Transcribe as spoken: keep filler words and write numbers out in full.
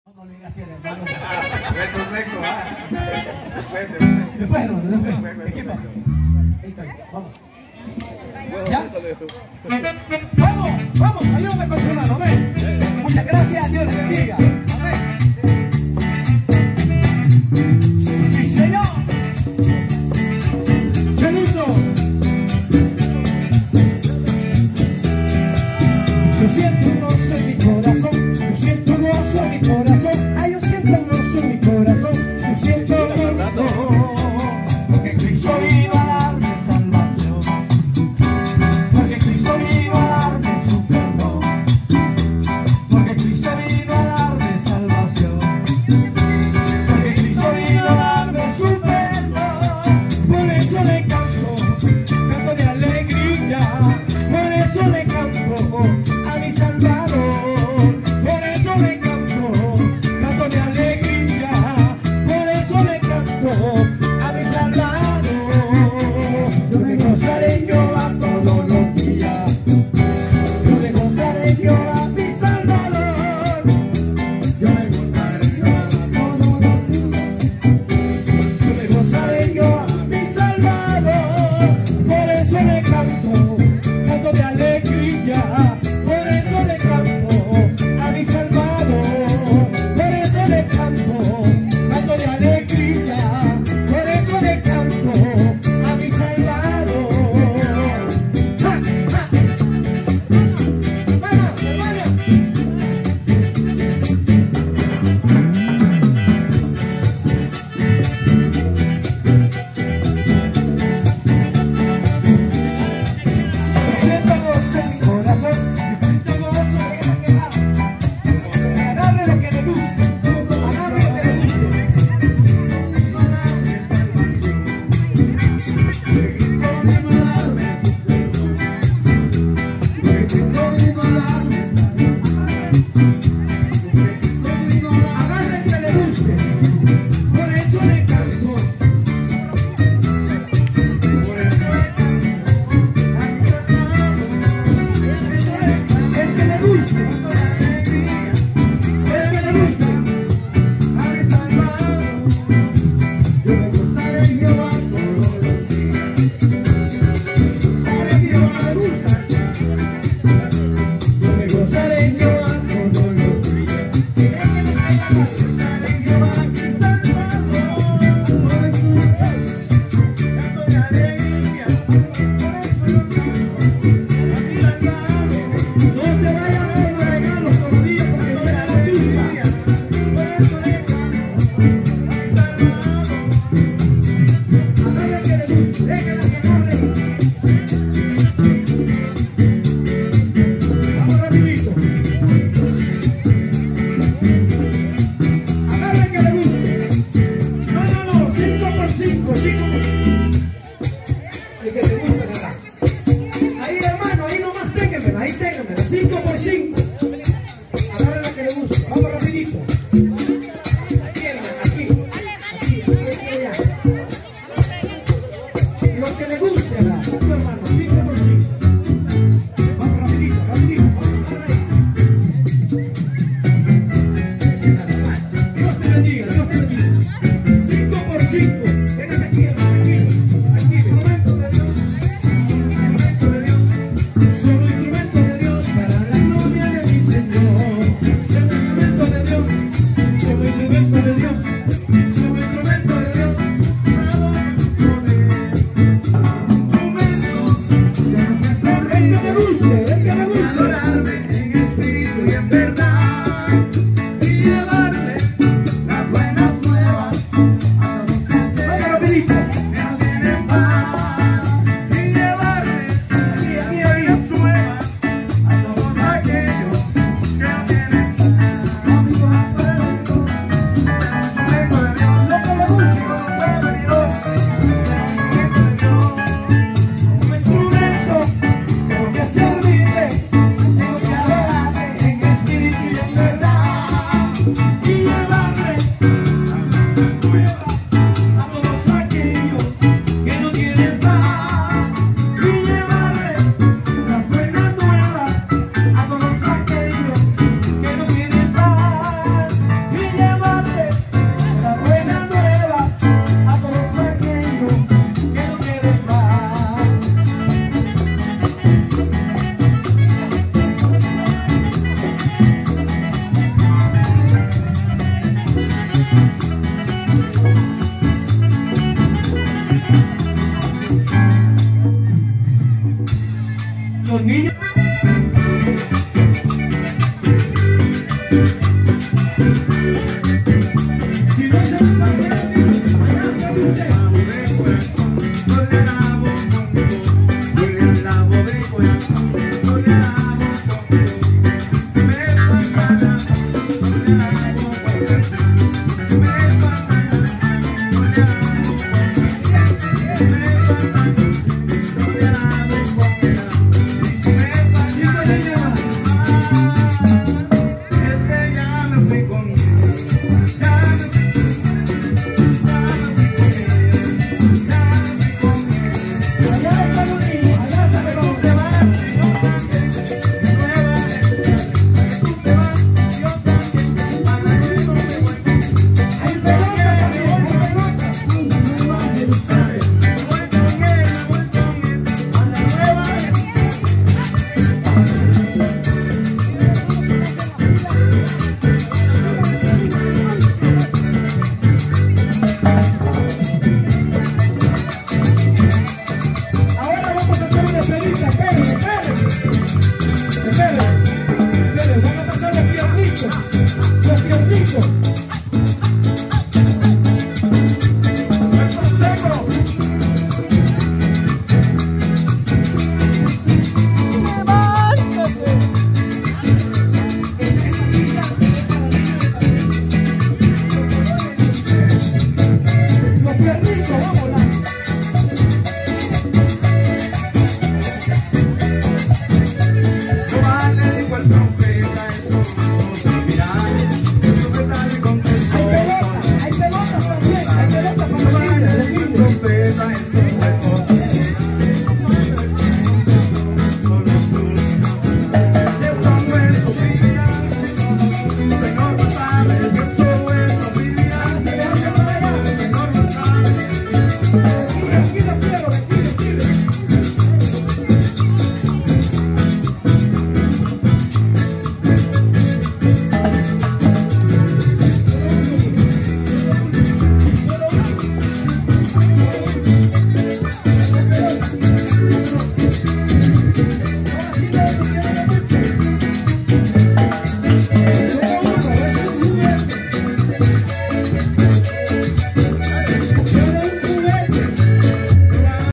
No le digas así al hermano. Beso seco, ah. Después, Después, hermano, después. Equipo. Ahí está, vamos. ¿Ya? Vamos, vamos, ayúdame con su hermano, amén. Muchas gracias, Dios les bendiga. Amén. Sí, señor. ¡Qué lindo! Yo siento un gozo en mi corazón, yo siento un gozo en mi corazón, ay, yo siento un gozo en mi corazón, yo siento un gozo, porque Cristo vino a darme salvación, porque Cristo vino a darme su perdón, porque Cristo vino a darme salvación, porque Cristo vino a darme su perdón, por eso le canto, canto de alegría, por eso le canto a mi Salvador, por eso le canto, canto de alegría, por eso le canto a mi Salvador. Yo me gozaré en Jehová todos los días, yo me gozaré en Jehová